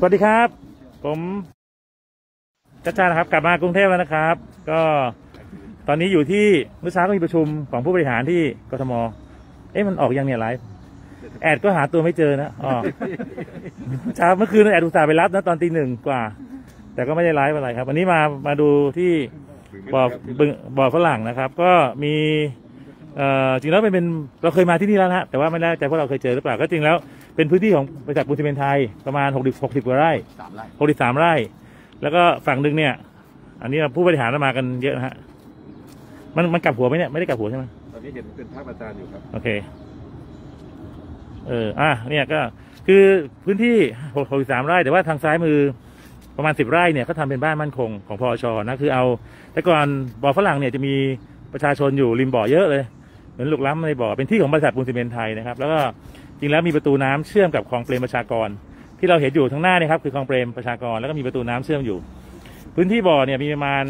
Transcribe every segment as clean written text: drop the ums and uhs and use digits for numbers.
วัสดีครับผมชัชชานะครับกลับมากรุงเทพแล้วนะครับก็ตอนนี้อยู่ที่เมื่อเช้าก็มีประชุมของผู้บริหารที่กทมมันออกยังเนี่ยไลฟ์แอดก็หาตัวไม่เจอนะเช้าเมื่อคืนแอดอุตส่าห์ไปรับนะตอนตี 1 กว่าแต่ก็ไม่ได้ไลฟ์อะไรครับวันนี้มาดูที่บ่อฝรั่งนะครับก็มีจริงแล้วเป็นเราเคยมาที่นี่แล้วนะแต่ว่าไม่แน่ใจว่าเราเคยเจอหรือเปล่าก็จริงแล้วเป็นพื้นที่ของบริษัทปูนซีเมนต์ไทยประมาณ60 กว่าไร่63 ไร่แล้วก็ฝั่งหนึ่งเนี่ยอันนี้ผู้บริหารมากันเยอะนะฮะมันกลับหัวไหมเนี่ยไม่ได้กลับหัวใช่ไหมตอนนี้เห็นเป็นภาพอาจารย์อยู่ครับโอเคเนี่ยก็คือพื้นที่63 ไร่แต่ว่าทางซ้ายมือประมาณ10 ไร่เนี่ยเขาทำเป็นบ้านมั่นคงของพอช.นะคือเอาแต่ก่อนบ่อฝรั่งเนี่ยจะมีประชาชนอยู่ริมบ่อเยอะเลยเหมือนลูกล้ำในบ่อเป็นที่ของบริษัทปูนซีเมนต์ไทยนะครับแล้วก็จริงแล้วมีประตูน้ำเชื่อมกับคลองเปรมประชากรที่เราเห็นอยู่ทางหน้านี่ครับคือคลองเปรมประชากรแล้วก็มีประตูน้ำเชื่อมอยู่พื้นที่บ่อเนี่ยมีประมาณ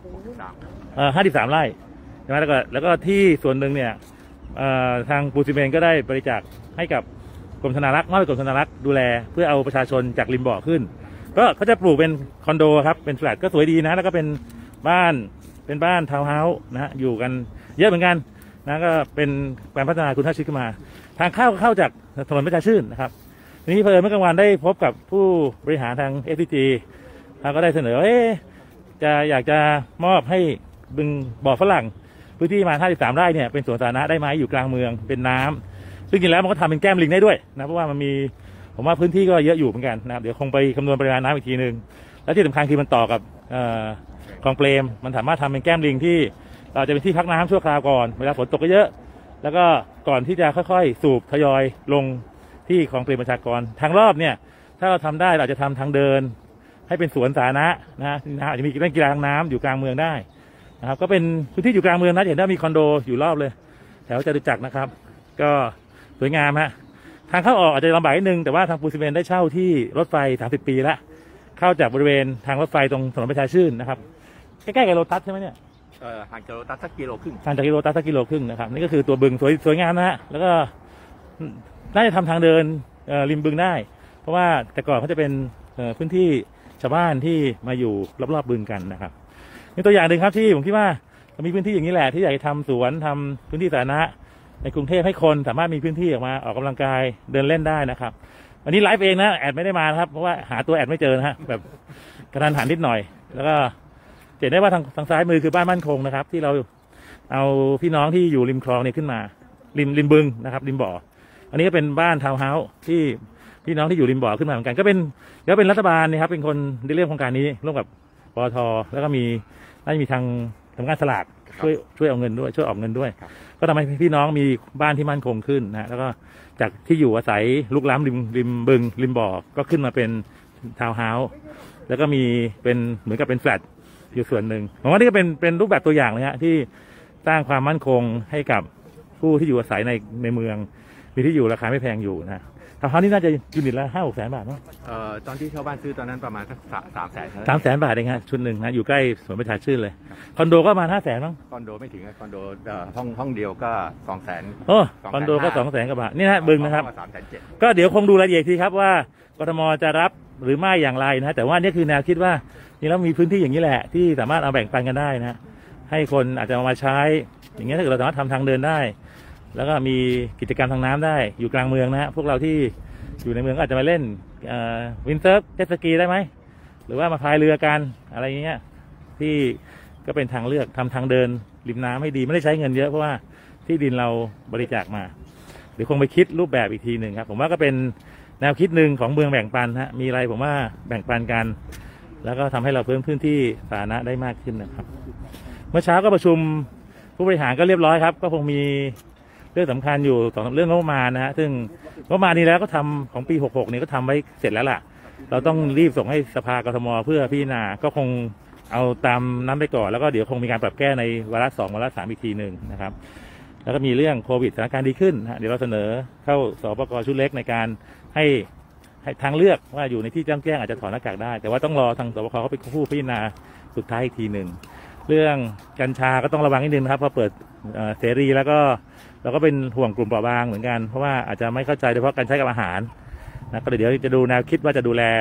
53 ไร่ใช่ไหมแล้วก็ที่ส่วนหนึ่งเนี่ยทางปูนซีเมนต์ก็ได้บริจาคให้กับกรมธนารักษ์มอบให้กรมธนารักษ์ดูแลเพื่อเอาประชาชนจากริมบ่อขึ้นก็เขาจะปลูกเป็นคอนโดครับเป็นแฟลตก็สวยดีนะแล้วก็เป็นบ้านทาวน์เฮาส์นะฮะอยู่กันเยอะเหมือนกันนะก็เป็นการพัฒนาคุณภาพชีวิตขึ้นมาทางเข้าจากถนนประชาชื่นนะครับทีนี้เมื่อกลางวันได้พบกับผู้บริหารทาง FTG เขาก็ได้เสนออยากจะมอบให้บึงบ่อฝรั่งพื้นที่มา53 ไร่เนี่ยเป็นสวนสาธารณะได้ไหมอยู่กลางเมืองเป็นน้ำซึ่งจริงแล้วมันก็ทำเป็นแก้มลิงได้ด้วยนะเพราะว่ามันมีผมว่าพื้นที่ก็เยอะอยู่เหมือนกันนะครับเดี๋ยวคงไปคำนวณปริมาณน้ำอีกทีนึงและที่สำคัญคือมันต่อกับคลองเปรมมันสามารถทำเป็นแก้มลิงที่เราจะเป็นที่พักน้ำชั่วคราวก่อนเวลาฝนตกเยอะแล้วก็ก่อนที่จะค่อยๆสูบทยอยลงที่คลองเปรมประชากรทางรอบเนี่ยถ้าเราทำได้เราจะทำทางเดินให้เป็นสวนสาธารณะนะอาจจะมีเล่นกีฬาทางน้ำอยู่กลางเมืองได้นะครับก็เป็นพื้นที่อยู่กลางเมืองนะเห็นได้มีคอนโดอยู่รอบเลยแถวจตุจักรนะครับก็สวยงามฮะทางเข้าออกอาจจะลำบากนิดนึงแต่ว่าทางปูนซีเมนต์ได้เช่าที่รถไฟ30 ปีแล้วเข้าจากบริเวณทางรถไฟตรงถนนประชาชื่นนะครับใกล้ๆกับโลตัสใช่ไหมเนี่ยห่างจากโลตัสสักกิโลครึ่งห่างจากโลตัสสักกิโลครึ่งนะครับนี่ก็คือตัวบึงสวยงามนะฮะแล้วก็น่าจะทำทางเดินริมบึงได้เพราะว่าแต่ก่อนเขาจะเป็นพื้นที่ชาวบ้านที่มาอยู่รอบๆบึงกันนะครับนี่ตัวอย่างหนึ่งครับที่ผมคิดว่ามีพื้นที่อย่างนี้แหละที่อยากจะทำสวนทำพื้นที่สาธารณะในกรุงเทพให้คนสามารถมีพื้นที่ออกมาออกกำลังกายเดินเล่นได้นะครับวันนี้ไลฟ์เองนะแอดไม่ได้มาครับเพราะว่าหาตัวแอดไม่เจอนะฮะแบบกระทันหันนิดหน่อยแล้วก็เห็นได้ว่าทางซ้ายมือคือบ้านมั่นคงนะครับที่เราเอาพี่น้องที่อยู่ริมคลองเนี่ยขึ้นมาริมบึงนะครับริมบ่ออันนี้ก็เป็นบ้านทาวน์เฮาส์ที่พี่น้องที่อยู่ริมบ่อขึ้นมาเหมือนกันก็เป็นรัฐบาลนะครับเป็นคนได้เรื่องโครงการนี้ร่วมกับปตท.แล้วก็น่าจะมีทางทำงานสลากช่วยเอาเงินด้วยช่วยออกเงินด้วยก็ทำให้พี่น้องมีบ้านที่มั่นคงขึ้นนะแล้วก็จากที่อยู่อาศัยลุกล้ำริมบึงริมบ่อก็ขึ้นมาเป็นทาวน์เฮาส์แล้วก็มีเป็นเหมือนกับเป็นแฟลตอยู่ส่วนหนึ่งผมว่านี่ก็เป็นรูปแบบตัวอย่างเลยฮะที่สร้างความมั่นคงให้กับผู้ที่อยู่อาศัยในเมืองมีที่อยู่ราคาไม่แพงอยู่นะทาวน์เฮาส์นี่น่าจะยูนิตละ5-6 แสนบาทเนาะตอนที่ชาวบ้านซื้อตอนนั้นประมาณสัก 300,000 บาทเองฮะชุดหนึ่งนะอยู่ใกล้สวนประชาชื่นเลยคอนโดก็ประมาณ500,000มั้งคอนโดไม่ถึงคอนโดห้องเดียวก็200,000 คอนโดก็200,000 กว่าบาทนี่นะบึงนะครับก็เดี๋ยวคงดูรายละเอียดทีครับว่ากทมจะรับหรือไม่อย่างไรนะแต่ว่านี่คือแนวคิดว่านี่เรามีพื้นที่อย่างนี้แหละที่สามารถเอาแบ่งปันกันได้นะให้คนอาจจะมาใช้อย่างเงี้ยถ้าเกิดเราสามารถทำทางเดินได้แล้วก็มีกิจกรรมทางน้ำได้อยู่กลางเมืองนะพวกเราที่อยู่ในเมืองก็อาจจะมาเล่นวินเซิร์ฟเจ็ตสกีได้ไหมหรือว่ามาพายเรือกันอะไรอย่างเงี้ยที่ก็เป็นทางเลือกทำทางเดินริมน้ำให้ดีไม่ได้ใช้เงินเยอะเพราะว่าที่ดินเราบริจาคมาเดี๋ยวคงไปคิดรูปแบบอีกทีหนึ่งครับผมว่าก็เป็นแนวคิดหนึ่งของเมืองแบ่งปันฮะมีอะไรผมว่าแบ่งปันกันแล้วก็ทำให้เราเพิ่มพื้นที่สาธารณะได้มากขึ้นนะครับเมื่อเช้าก็ประชุมผู้บริหารก็เรียบร้อยครับก็คงมีเรื่องสำคัญอยู่2 เรื่องงบประมาณนะฮะซึ่งงบประมาณนี้แล้วก็ทำของปี66นี่ก็ทำไว้เสร็จแล้วล่ะเราต้องรีบส่งให้สภากทมเพื่อพิจารณาก็คงเอาตามนั้นไปก่อนแล้วก็เดี๋ยวคงมีการปรับแก้ในวาระ2วาระ3อีกทีหนึ่งนะครับแล้วก็มีเรื่องโควิดสถานการณ์ดีขึ้นฮะเดี๋ยวเราเสนอเข้าสปก.ชุดเล็กในการให้ทางเลือกว่าอยู่ในที่แจ้งอาจจะถอดหน้ากากได้แต่ว่าต้องรอทางสปก.เขาเป็นผู้พิจารณาสุดท้ายอีกทีหนึ่งเรื่องกัญชาก็ต้องระวังนิดนึงนะครับพอเปิดเสรีแล้วก็เราก็เป็นห่วงกลุ่มเปราะบางเหมือนกันเพราะว่าอาจจะไม่เข้าใจโดยเฉพาะการใช้กับอาหารนะก็เดี๋ยวจะดูแนวคิดว่าจะดูแล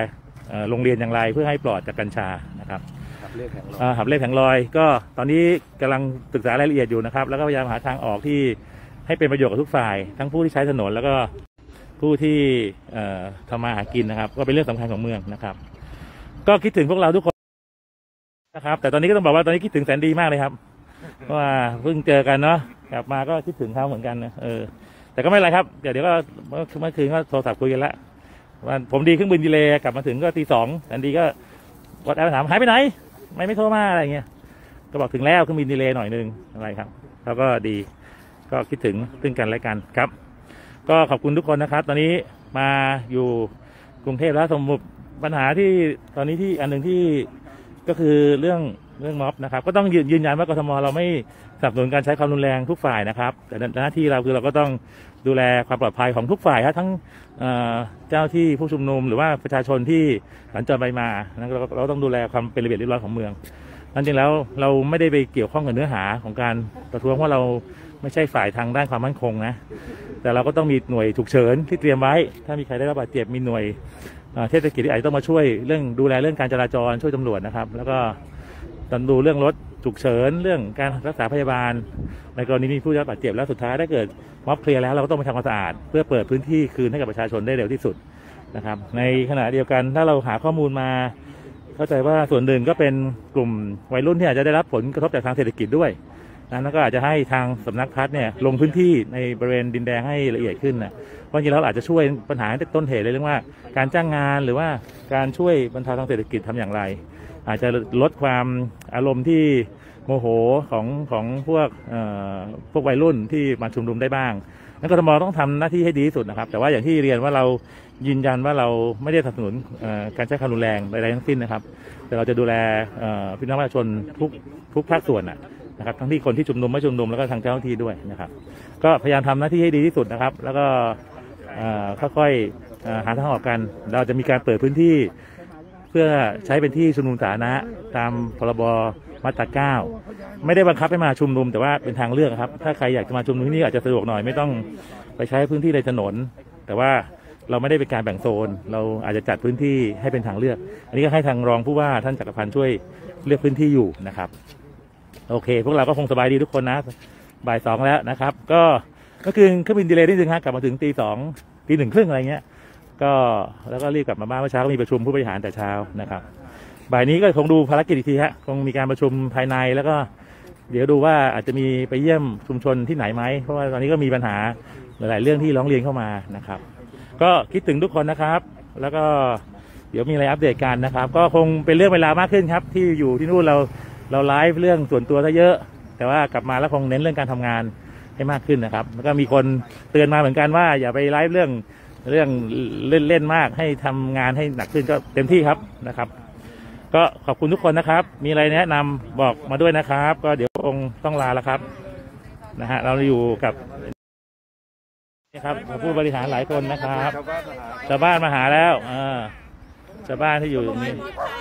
โรงเรียนอย่างไรเพื่อให้ปลอดจากกัญชานะครับหับเล่แผงลอยหับเล่แผงลอยก็ตอนนี้กำลังศึกษารายละเอียดอยู่นะครับแล้วก็พยายามหาทางออกที่ให้เป็นประโยชน์กับทุกฝ่ายทั้งผู้ที่ใช้ถนนแล้วก็ผู้ที่ทำมาหากินนะครับก็เป็นเรื่องสำคัญของเมืองนะครับก็คิดถึงพวกเราทุกคนนะครับแต่ตอนนี้ก็ต้องบอกว่าตอนนี้คิดถึงแสนดีมากเลยครับเพราะว่าเพิ่งเจอกันเนาะกลับมาก็คิดถึงเขาเหมือนกันนะแต่ก็ไม่เป็นไรครับเดี๋ยวก็เมื่อคืนก็โทรศัพท์คุยกันละวันผมดีเครื่องบินดีเลย์กลับมาถึงก็ตี 2แสนดีก็กดแอปถามหายไปไหนไม่โทรมาอะไรเงี้ยก็บอกถึงแล้วเครื่องบินดีเลย์หน่อยนึงอะไรครับแล้วก็ดีก็คิดถึงซึ่งกันและกันครับก็ขอบคุณทุกคนนะครับตอนนี้มาอยู่กรุงเทพแล้วสมมติปัญหาที่ตอนนี้ที่อันหนึ่งที่ก็คือเรื่องม็อบนะครับก็ต้องยืนยันว่ากทมเราไม่สนับสนุนการใช้ความรุนแรงทุกฝ่ายนะครับแต่หน้าที่เราคือเราก็ต้องดูแลความปลอดภัยของทุกฝ่ายครับทั้งเจ้าที่ผู้ชุมนุมหรือว่าประชาชนที่สัญจรไปมาเราต้องดูแลความเป็นระเบียบเรียบร้อยของเมืองนั่นจริงแล้วเราไม่ได้ไปเกี่ยวข้องกับเนื้อหาของการประท้วงเพราะเราไม่ใช่ฝ่ายทางด้านความมั่นคงนะแต่เราก็ต้องมีหน่วยฉุกเฉินที่เตรียมไว้ถ้ามีใครได้รับบาดเจ็บมีหน่วยเทศกิจที่อาจจะต้องมาช่วยเรื่องดูแลเรื่องการจราจรช่วยตำรวจนะครับแล้วก็ดูเรื่องรถฉุกเฉินเรื่องการรักษาพยาบาลในกรณีมีผู้ได้รับบาดเจ็บแล้วสุดท้ายถ้าเกิดม็อบเคลียร์แล้วเราก็ต้องไปทำความสะอาดเพื่อเปิดพื้นที่คืนให้กับประชาชนได้เร็วที่สุดนะครับในขณะเดียวกันถ้าเราหาข้อมูลมาเข้าใจว่าส่วนหนึ่งก็เป็นกลุ่มวัยรุ่นที่อาจจะได้รับผลกระทบจากทางเศรษฐกิจด้วยนั้นก็อาจจะให้ทางสำนักพัฒน์เนี่ยลงพื้นที่ในบริเวณดินแดงให้ละเอียดขึ้นนะเพราะจริงแล้วอาจจะช่วยปัญหาตั้งแต่ต้นเหตุเลยเรื่องว่าการจ้างงานหรือว่าการช่วยบรรเทาทางเศรษฐกิจทำอย่างไรอาจจะลดความอารมณ์ที่โมโหของพวกวัยรุ่นที่มาชุมนุมได้บ้างนั้นกทมต้องทำหน้าที่ให้ดีที่สุดนะครับแต่ว่าอย่างที่เรียนว่าเรายืนยันว่าเราไม่ได้สนับสนุนการใช้ความรุนแรงใดๆทั้งสิ้นนะครับแต่เราจะดูแลพี่น้องประชาชนทุกภาคส่วนนะครับทั้งที่คนที่ชุมนุมไม่ชุมนุมแล้วก็ทางเจ้าหน้าที่ด้วยนะครับก็พยายามทำหน้าที่ให้ดีที่สุดนะครับแล้วก็ค่อยๆหาทางออกกันเราจะมีการเปิดพื้นที่เพื่อใช้เป็นที่ชุมนุมสาธารณะตามพรบมาตรา9ไม่ได้บังคับให้มาชุมนุมแต่ว่าเป็นทางเลือกครับถ้าใครอยากจะมาชุมนุมที่นี่อาจจะสะดวกหน่อยไม่ต้องไปใช้พื้นที่ในถนนแต่ว่าเราไม่ได้เป็นการแบ่งโซนเราอาจจะจัดพื้นที่ให้เป็นทางเลือกอันนี้ก็ให้ทางรองผู้ว่าท่านจักรพันธ์ช่วยเลือกพื้นที่อยู่นะครับโอเคพวกเราก็คงสบายดีทุกคนนะบ่าย 2แล้วนะครับก็เมื่อคืนเครื่องบินดีเลย์นิดนึงฮะกลับมาถึงตี 2 ตี 1 ครึ่งอะไรเงี้ยก็แล้วก็รีบกลับมาบ้านเมื่อเช้าก็มีประชุมผู้บริหารแต่เช้านะครับบ่ายนี้ก็คงดูภารกิจอีกทีฮะคงมีการประชุมภายในแล้วก็เดี๋ยวดูว่าอาจจะมีไปเยี่ยมชุมชนที่ไหนไหมเพราะว่าตอนนี้ก็มีปัญหาหลายๆเรื่องที่ร้องเรียนเข้ามานะครับก็คิดถึงทุกคนนะครับแล้วก็เดี๋ยวมีอะไรอัปเดตกันนะครับก็คงเป็นเรื่องเวลามากขึ้นครับที่อยู่ที่นู่นเราไลฟ์เรื่องส่วนตัวซะเยอะแต่ว่ากลับมาแล้วคงเน้นเรื่องการทำงานให้มากขึ้นนะครับแล้วก็มีคนเตือนมาเหมือนกันว่าอย่าไปไลฟ์เรื่องเล่นมากให้ทำงานให้หนักขึ้นก็เต็มที่ครับนะครับก็ขอบคุณทุกคนนะครับมีอะไรแนะนำบอกมาด้วยนะครับก็เดี๋ยวคงต้องลาแล้วครับนะฮะเราอยู่กับนี่ครับผู้บริหารหลายคนนะครับชาวบ้านมาหาแล้วชาวบ้านที่อยู่ตรงนี้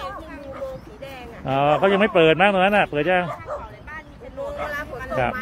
เขายังไม่เปิดมากตรงนั้นน่ะเปิดยังครับ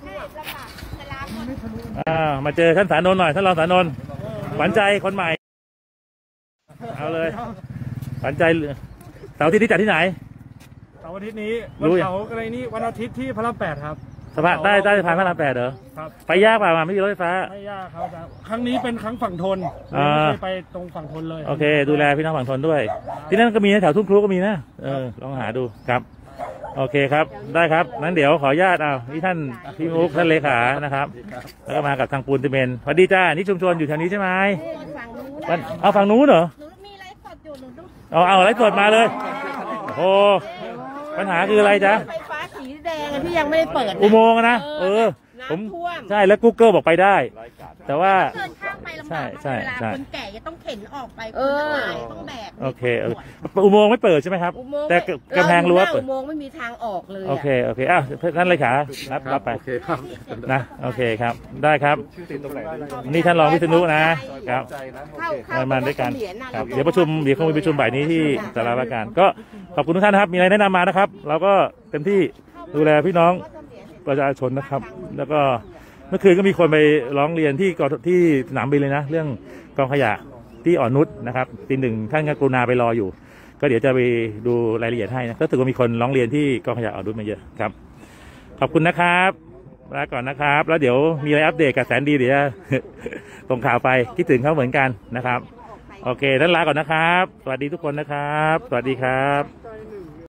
มาเจอท่านสานนท์หน่อยท่านรองสานนท์ขวัญใจคนใหม่เอาเลยขวัญใจเสาร์อาทิตย์นี้จัดที่ไหนเสาร์อาทิตย์นี้วันเสาร์อะไรนี่วันอาทิตย์ที่พระราม 8ครับสะพานใต้สะพานพระราม 8เหรอครับไปยากเปล่าไม่มีรถไฟฟ้าไม่ยากครับครั้งนี้เป็นครั้งฝั่งทนไม่ได้ไปตรงฝั่งทนเลยโอเคดูแลพี่น้องฝั่งทนด้วยที่นั่นก็มีนะแถวทุ่งครุก็มีนะลองหาดูครับโอเคครับได้ครับนั้นเดี๋ยวขออนุญาตที่ท่านพี่มุกท่านเลขานะครับแล้วก็มากับทางปูนซีเมนต์สวัสดีจ้านี่ชุมชนอยู่แถวนี้ใช่ไหมเอาฝั่งนู้นเหรอมีไลฟ์สดอยู่หนูดูเอาไลฟ์สดมาเลยโอ้ปัญหาคืออะไรจ๊ะไฟฟ้าสีแดงที่ยังไม่ได้เปิดอุโมงค์นะผมใช่แล้ว Google บอกไปได้แต่ว่าเดินข้ามไปลำบากเวลาคนแก่จะต้องเข็นออกไปต้องแบกโอเคอุโมงค์ไม่เปิดใช่ไหมครับแต่กำแพงรั้วเปิดอุโมงค์ไม่มีทางออกเลยโอเคท่านเลขารับไปนะโอเคครับได้ครับนี่ท่านรองวิษณุนะครับมาด้วยกันครับเดี๋ยวคงมีประชุมบ่ายนี้ที่สาราว่าการก็ขอบคุณทุกท่านนะครับมีอะไรแนะนำมานะครับเราก็เต็มที่ดูแลพี่น้องประชาชนนะครับแล้วก็เมื่อคืนก็มีคนไปร้องเรียนที่สนามบินเลยนะเรื่องกองขยะที่อ่อนนุชนะครับตีหนึ่งท่านกรุณาไปรออยู่ก็เดี๋ยวจะไปดูรายละเอียดให้นะก็ถือว่ามีคนร้องเรียนที่กองขยะอ่อนนุชมาเยอะครับขอบคุณนะครับลาก่อนนะครับแล้วเดี๋ยวมีอะไรอัปเดตกับแสนดีเดี๋ยว ส่งข่าวไปคิดถึงเขาเหมือนกันนะครับโอเคท่านลาก่อนนะครับสวัสดีทุกคนนะครับสวัสดีครับ